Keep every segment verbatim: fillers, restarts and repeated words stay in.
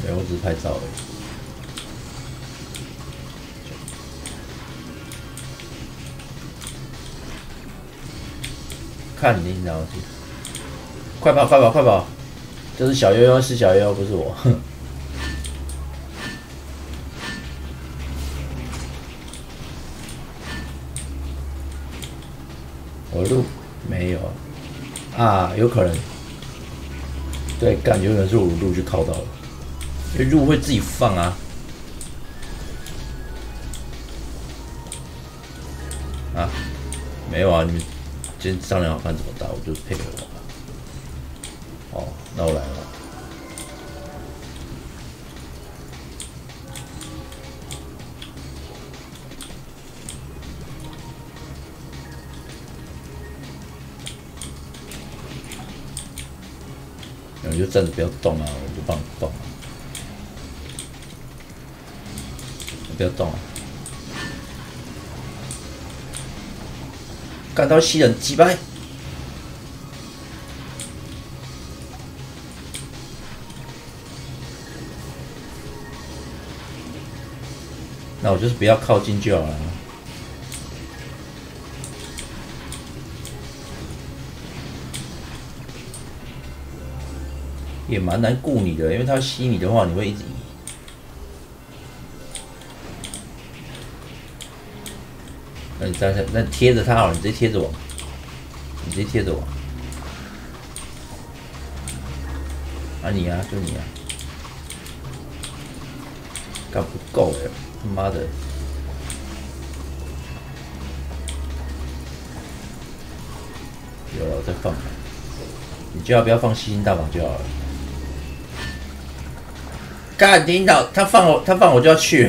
没有，我只是拍照而已。看你然后去，快跑快跑快跑！这是小悠悠，是小悠悠，不是我。我路没有啊，有可能。对，感觉可能是我路去靠到了，因为路会自己放啊。啊，没有啊，你们今天商量好看怎么打，我就配合我。哦，那我来了。你就站着不要动啊，我就帮你动啊。你不要动啊！干到吸人击败。那我就是不要靠近就好了。也蛮难顾你的，因为他吸你的话，你会一直移。那你站下，那贴着他好了，你直接贴着我，你直接贴着我。啊你啊，就你啊，干不够哎，他妈的！有了，我再放。你就要不要放吸星大法就好了。干领导，他放我，他放我就要去。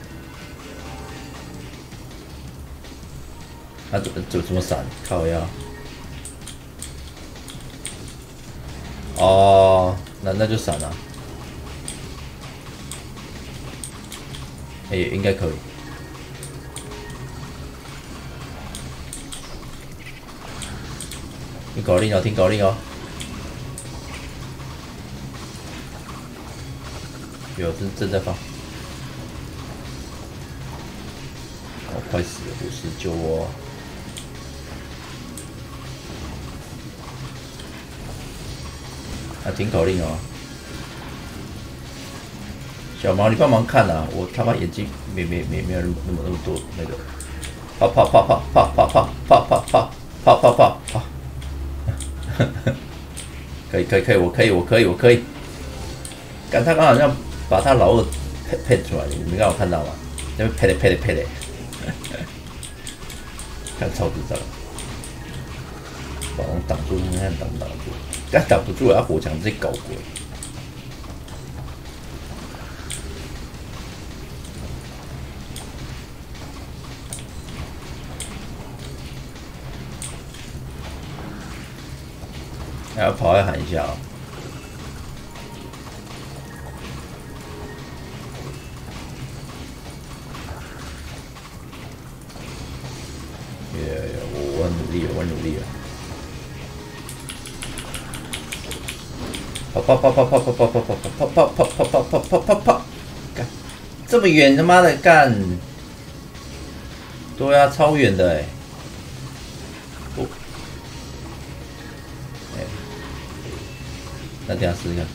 他怎么怎么闪？靠腰。哦，那那就闪了。哎、欸，应该可以。听口令哦，听口令哦。有，正正在放。我、哦、快死了，不是救我！啊，听口令哦。小毛，你帮忙看啊！我他妈眼睛没没没没有那么那么那么多那个。啪啪啪啪啪啪啪啪啪啪啪啪啪啪！可以可以可以，我可以我可以我可以。刚他刚好像把他老二配配出来，你们刚好看到吗？那边配嘞配嘞配嘞，看超智障，把我挡住，看挡不挡住？但挡不住啊！火墙直接搞鬼。还要跑要喊一下哦。耶、yeah, 我我很努力了，我很努力了。跑跑跑跑跑跑跑跑跑跑跑跑跑跑跑跑跑跑！干，这么远他妈的干！对啊，超远的哎。哦。哎。那等下试试看。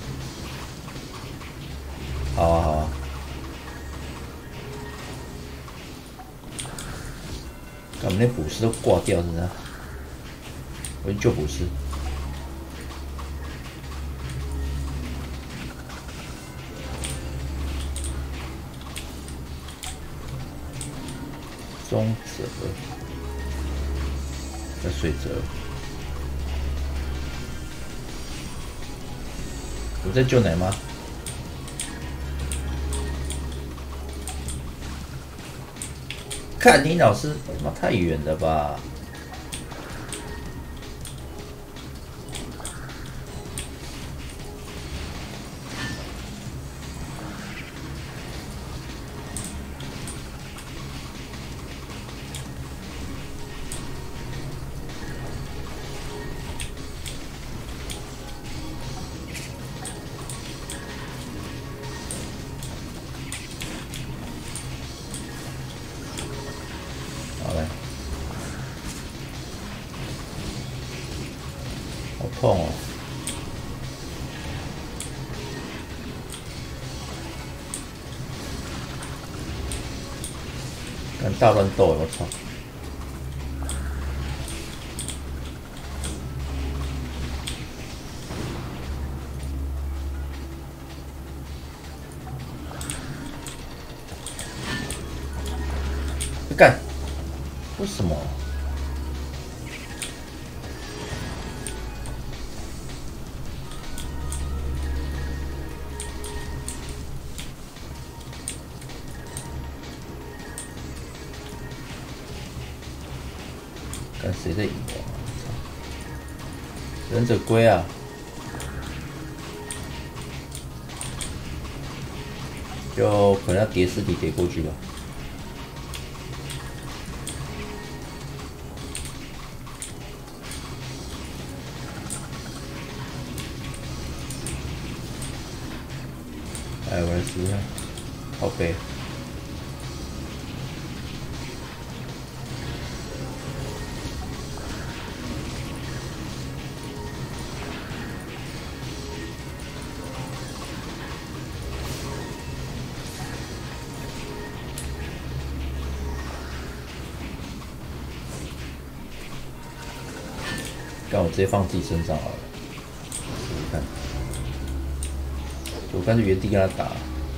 好啊好啊。我们连捕食都挂掉，是不是？我去救捕食。中泽，在水泽。我在救奶妈。看你老师，他妈太远了吧！ 痛哦！敢大乱斗，我操！干！为什么？看谁在赢啊！忍者龟啊！就可能要叠尸体叠过去吧。哎，我来试一下，好背。干，我直接放自己身上好了，试试看。我干脆原地跟他打。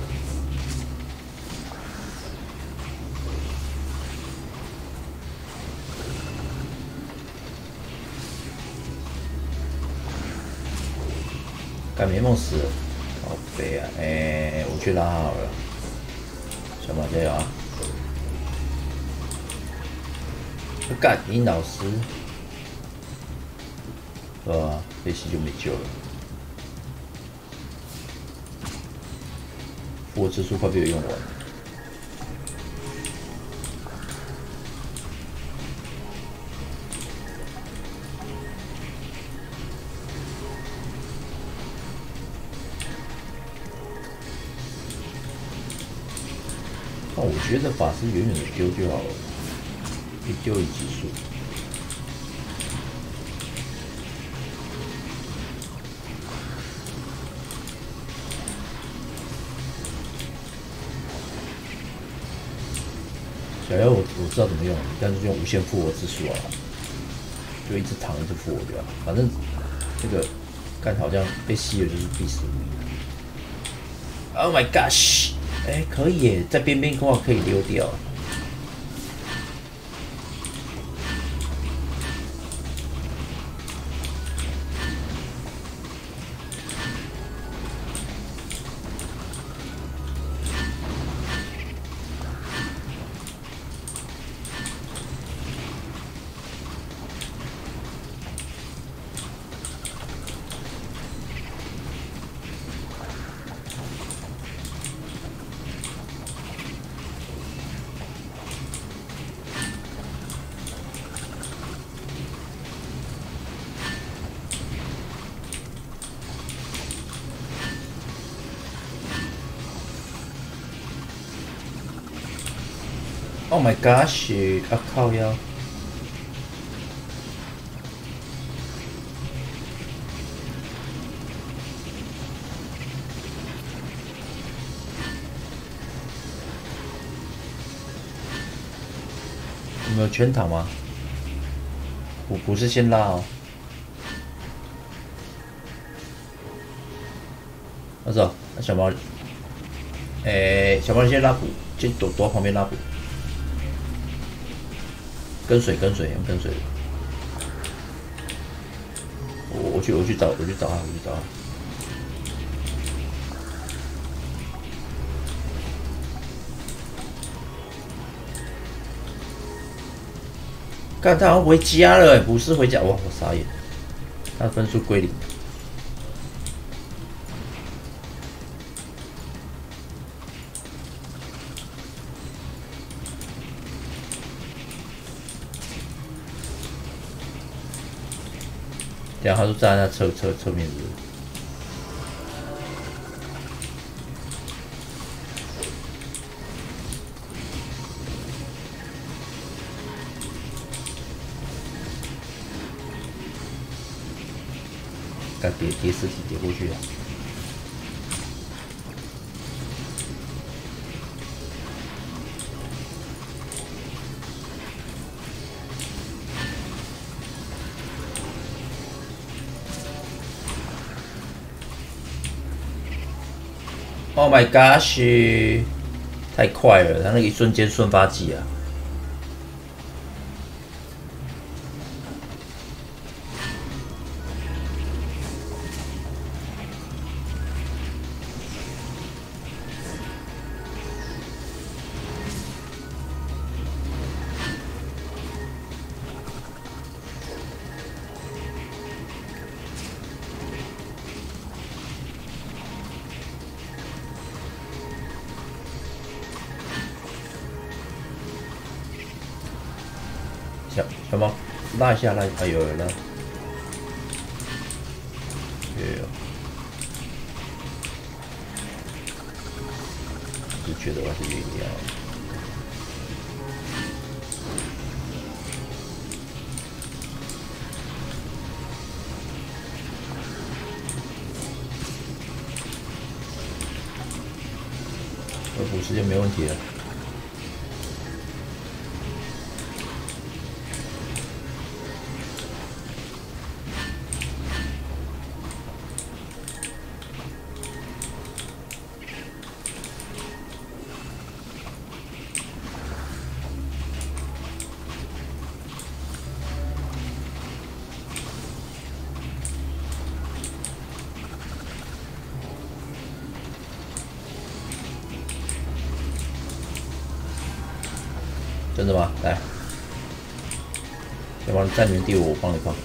干，没梦死了，好悲啊！哎、欸，我去拉好了，小马加油啊！干，你老师，对吧？这期就没救了。复活之术快被我用完了。那我觉得法师远远的丢就好了，一丢一指数。小妖我我知道怎么用，但是用无限复活之术啊，就一直躺一直复活掉，反正这个干好像被吸了就是必死无疑。Oh my gosh！ 哎、欸，可以耶，在边边的话可以溜掉。Oh my gosh！ 啊靠腰！有没有全躺吗？我不是先拉哦。我走，那小猫，诶、欸，小猫先拉补，先躲躲旁边拉补。跟水跟水用跟水的，我我去我去找我去找他我去找他。干他好像回家了、欸，不是回家，哇我傻眼，他的分数归零。然后他就站在那侧侧侧面是不是？ 该叠叠尸体叠过去啊。Oh my gosh！ 太快了，他那个一瞬间瞬发技啊！小小猫，拉一下，拉，哎呦，有了，有有，就觉得我是晕掉。我补时间没问题了。真的吗？来，先帮你站原地，我帮你放。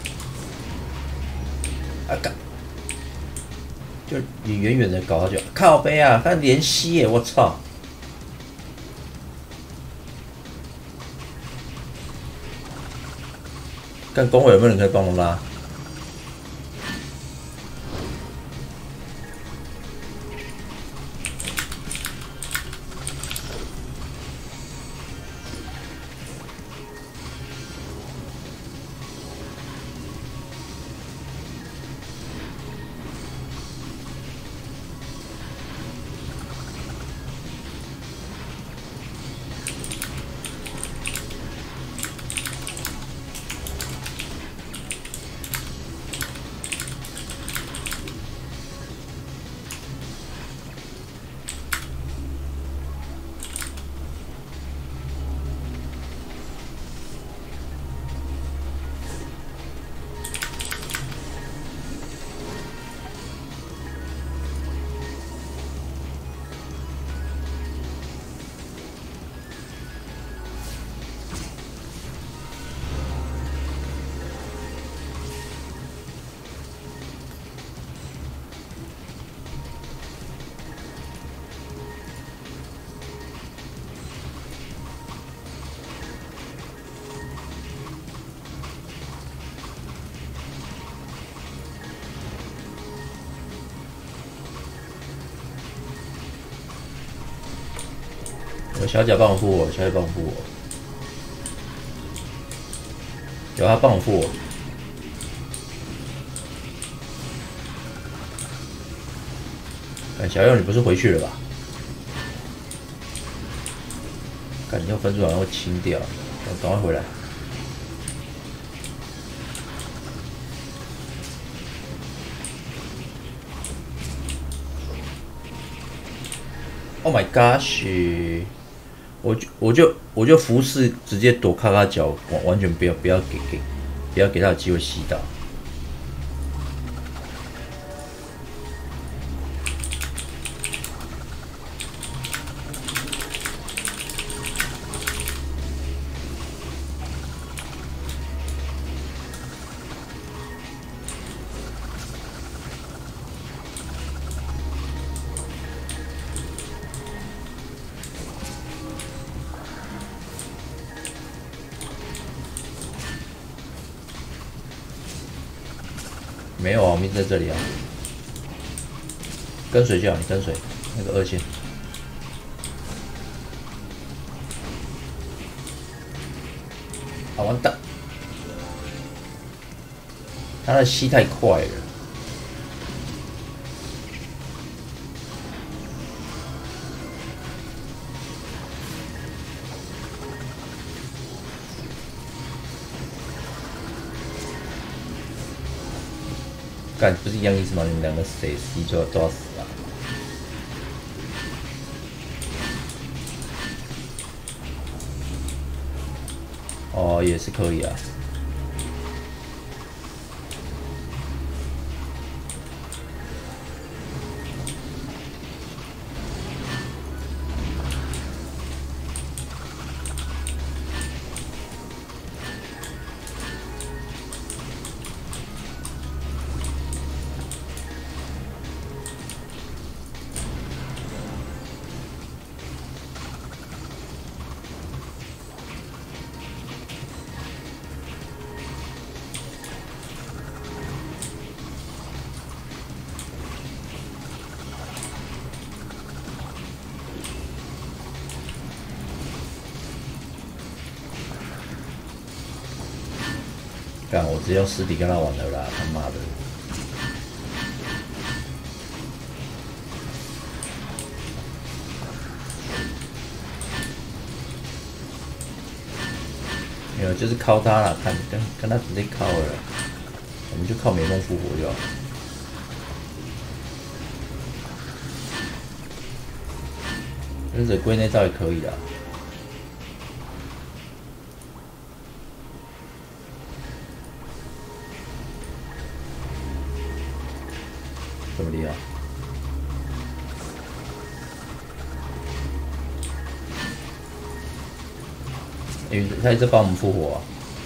啊干！就你远远的搞他就靠背啊，他连吸耶！我操！看工会有没有人可以帮我拉？有小贾帮我护我，小贾帮我护我，有他帮我护我。看小佑，你不是回去了吧？看你要分数好像会清掉，赶快回来。Oh my gosh！ 我就我就我就服侍直接躲咔咔脚，完完全不要不要给给不要给他有机会吸到。没有啊，我们在这里啊，跟随就好，你跟随那个二线。啊，完蛋！他的吸太快了。 干不是一样意思吗？你们两个谁 C 就要都要死啊！哦，也是可以啊。干，我直接用尸体跟他玩了啦！他妈的！没有，就是靠他啦，看跟跟他直接靠了，我们就靠美梦复活就好。忍者龟那招也可以啦。这么厉害？因为他一直帮我们复活啊。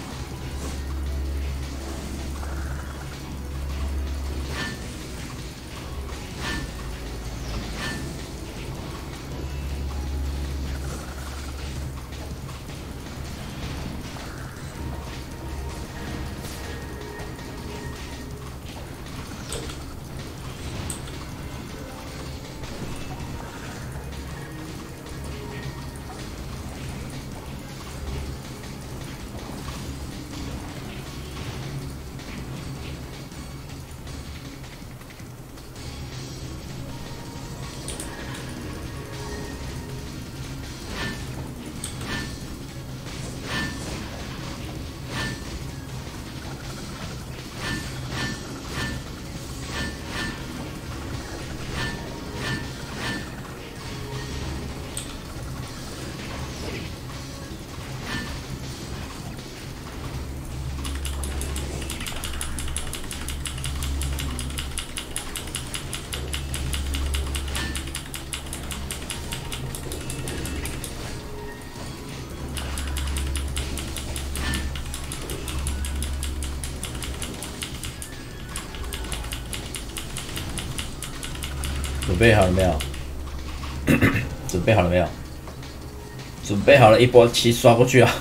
准备好了没有？准备好了没有？准备好了，一波七刷过去啊！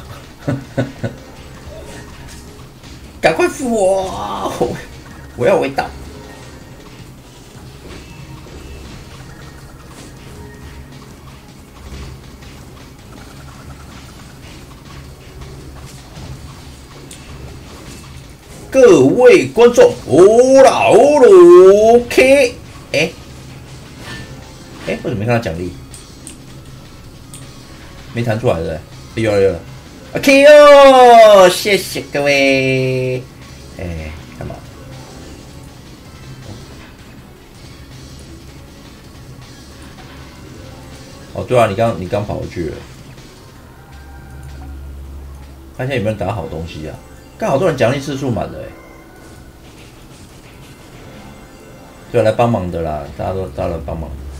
赶快复活！我要围挡。各位观众，欧啦欧鲁 K， 哎。哎，为什么没看到奖励？没弹出来的，有了有了 ，OK 哦，谢谢各位。哎，干嘛？哦，对啊，你刚你刚跑回去了，看一下有没有人打好东西啊？刚好多人奖励次数满了哎。对啊，来帮忙的啦，大家都大家来帮忙。